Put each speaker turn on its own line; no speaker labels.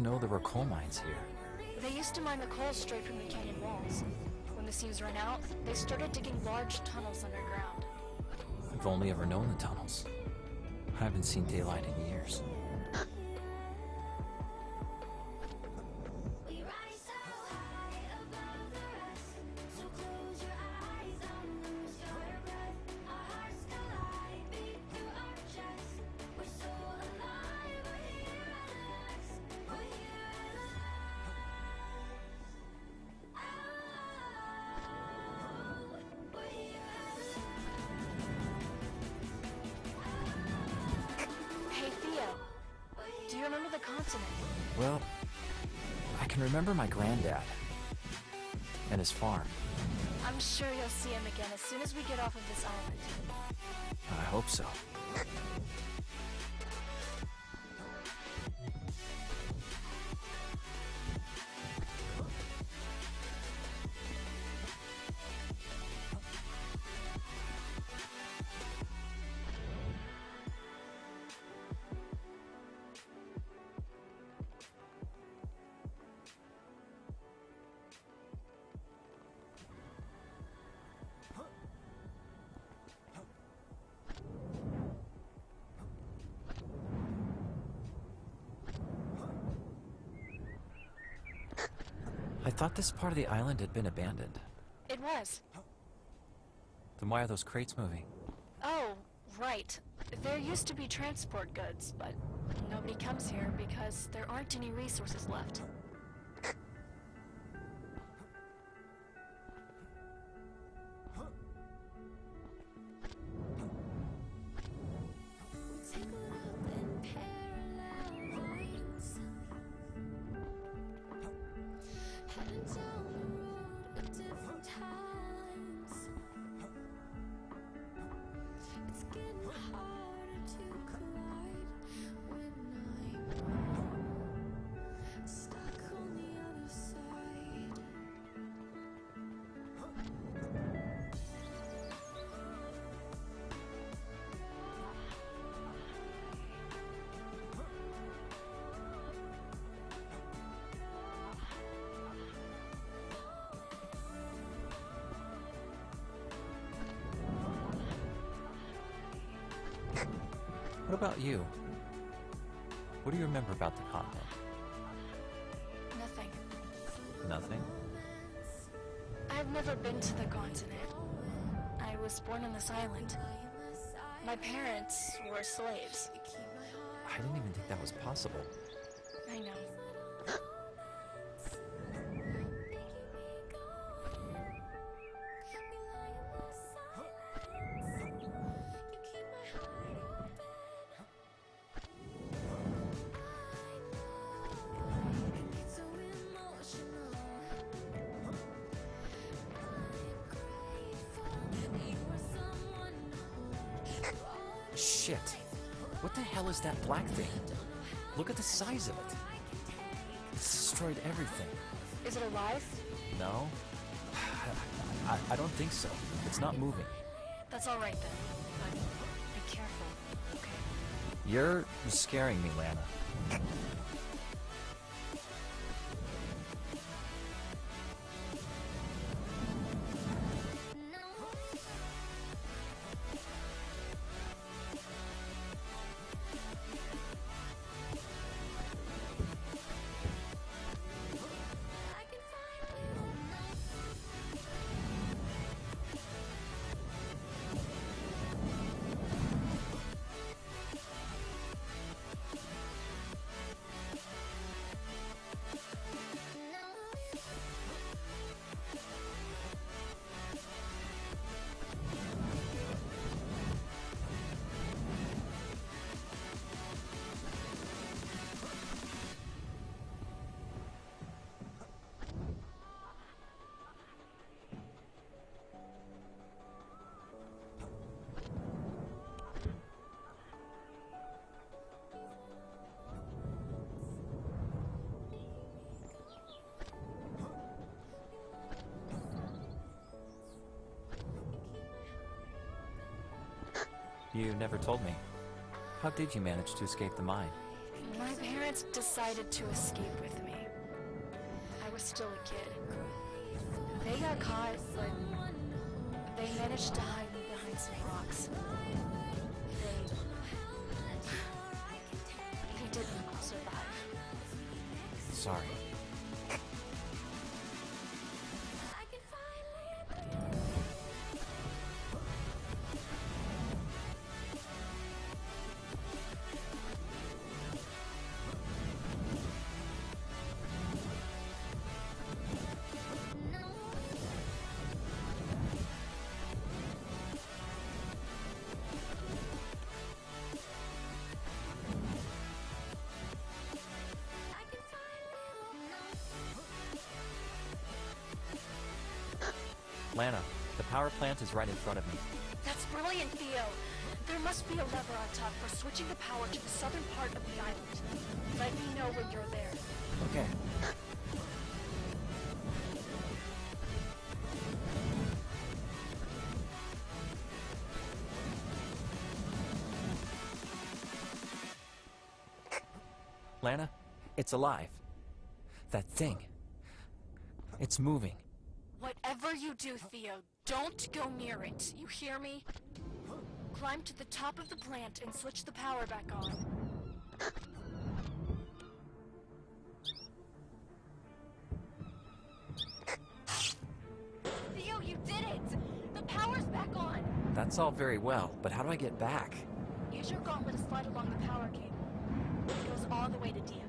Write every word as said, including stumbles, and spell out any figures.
know there were coal mines here.
They used to mine the coal straight from the canyon walls. When the seams ran out, they started digging large tunnels underground.
I've only ever known the tunnels. I haven't seen daylight in years.
Do you remember the continent?
Well, I can remember my granddad and his farm.
I'm sure you'll see him again as soon as we get off of this island.
I hope so. I thought this part of the island had been abandoned.
It was.
Then why are those crates moving?
Oh, right. There used to be transport goods, but nobody comes here because there aren't any resources left.
What about you? What do you remember about the continent?
Nothing.
Nothing?
I've never been to the continent. I was born on this island. My parents were slaves.
I didn't even think that was possible.
I know.
Shit! What the hell is that black thing? Look at the size of it. It's destroyed everything.
Is it alive?
No? I, I don't think so. It's not moving.
That's all right then. But be careful, okay?
You're scaring me, Lana. You never told me. How did you manage to escape the mine?
My parents decided to escape with me. I was still a kid. They got caught, but they managed to hide me behind some rocks. They... They didn't survive.
Sorry. Lana, the power plant is right in front of me.
That's brilliant, Theo. There must be a lever on top for switching the power to the southern part of the island. Let me know when you're there.
Okay. Lana, it's alive. That thing. It's moving.
Whatever you do, Theo, don't go near it. You hear me? Climb to the top of the plant and switch the power back on. Theo, you did it! The power's back on!
That's all very well, but how do I get back?
Use your gauntlet to slide along the power cable. It goes all the way to Dio.